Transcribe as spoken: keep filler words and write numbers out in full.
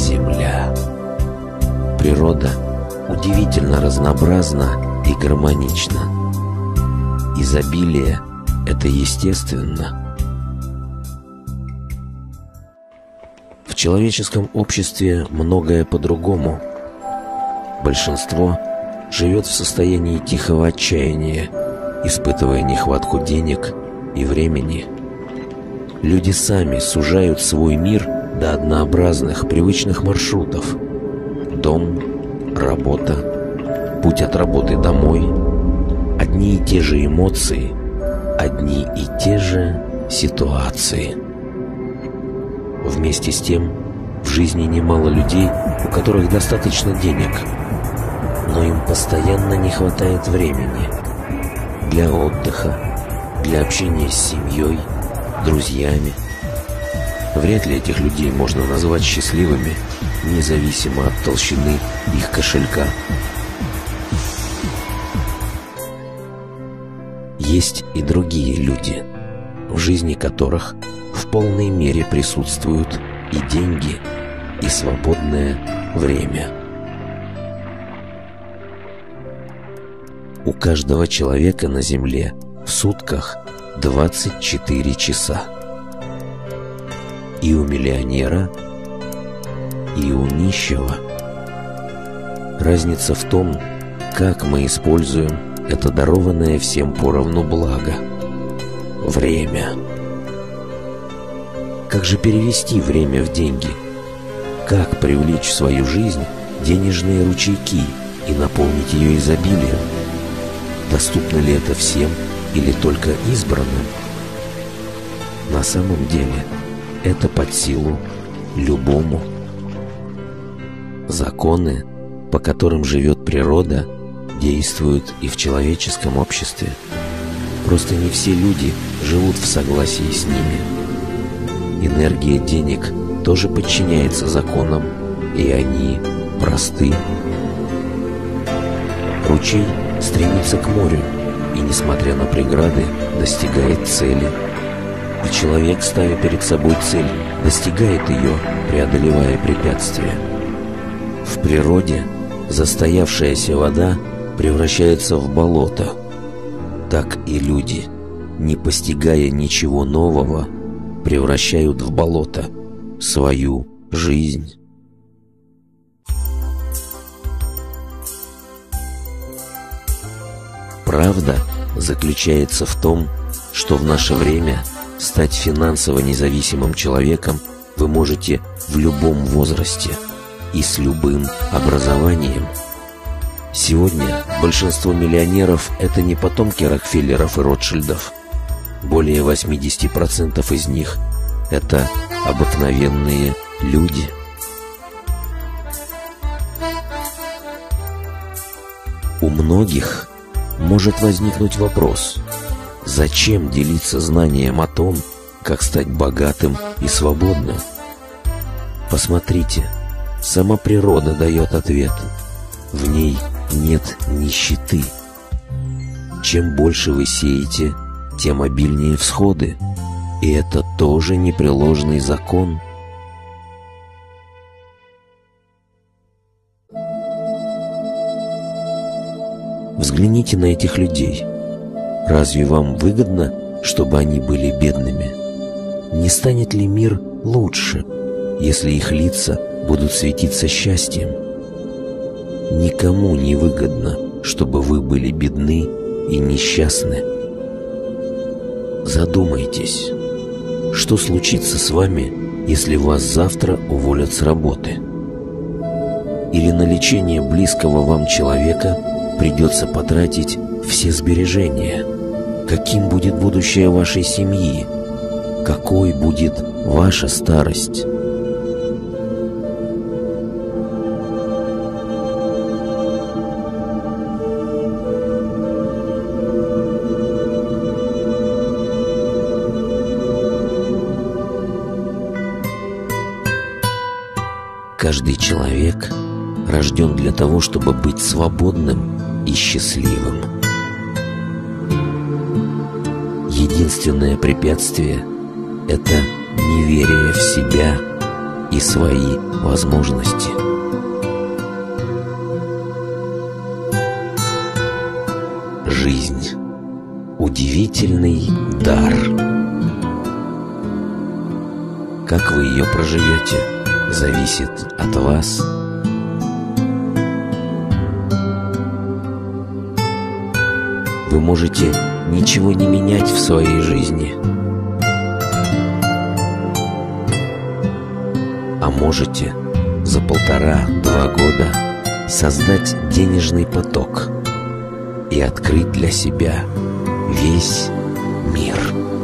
Земля. Природа удивительно разнообразна и гармонична. Изобилие – это естественно. В человеческом обществе многое по-другому. Большинство живет в состоянии тихого отчаяния, испытывая нехватку денег и времени. Люди сами сужают свой мир до однообразных, привычных маршрутов. Дом, работа, путь от работы домой, одни и те же эмоции, одни и те же ситуации. Вместе с тем, в жизни немало людей, у которых достаточно денег, но им постоянно не хватает времени для отдыха, для общения с семьей, друзьями. Вряд ли этих людей можно назвать счастливыми, независимо от толщины их кошелька. Есть и другие люди, в жизни которых в полной мере присутствуют и деньги, и свободное время. У каждого человека на Земле в сутках двадцать четыре часа. И у миллионера, и у нищего. Разница в том, как мы используем это дарованное всем поровну благо – время. Как же перевести время в деньги? Как привлечь в свою жизнь денежные ручейки и наполнить ее изобилием? Доступно ли это всем или только избранным? На самом деле это под силу любому. Законы, по которым живет природа, действуют и в человеческом обществе. Просто не все люди живут в согласии с ними. Энергия денег тоже подчиняется законам, и они просты. Ручей стремится к морю и, несмотря на преграды, достигает цели. И человек, ставя перед собой цель, достигает ее, преодолевая препятствия. В природе застоявшаяся вода превращается в болото. Так и люди, не постигая ничего нового, превращают в болото свою жизнь. Правда заключается в том, что в наше время стать финансово независимым человеком вы можете в любом возрасте и с любым образованием. Сегодня большинство миллионеров – это не потомки Рокфеллеров и Ротшильдов. Более восемьдесят процентов из них – это обыкновенные люди. У многих может возникнуть вопрос: зачем делиться знанием о том, как стать богатым и свободным? Посмотрите, сама природа дает ответ. В ней нет нищеты. Чем больше вы сеете, тем обильнее всходы. И это тоже непреложный закон. Взгляните на этих людей. Разве вам выгодно, чтобы они были бедными? Не станет ли мир лучше, если их лица будут светиться счастьем? Никому не выгодно, чтобы вы были бедны и несчастны. Задумайтесь, что случится с вами, если вас завтра уволят с работы? Или на лечение близкого вам человека придется потратить все сбережения? Каким будет будущее вашей семьи? Какой будет ваша старость? Каждый человек рожден для того, чтобы быть свободным и счастливым. Единственное препятствие – это неверие в себя и свои возможности. Жизнь – удивительный дар. Как вы ее проживете, зависит от вас. Вы можете ничего не менять в своей жизни, а можете за полтора-два года создать денежный поток и открыть для себя весь мир.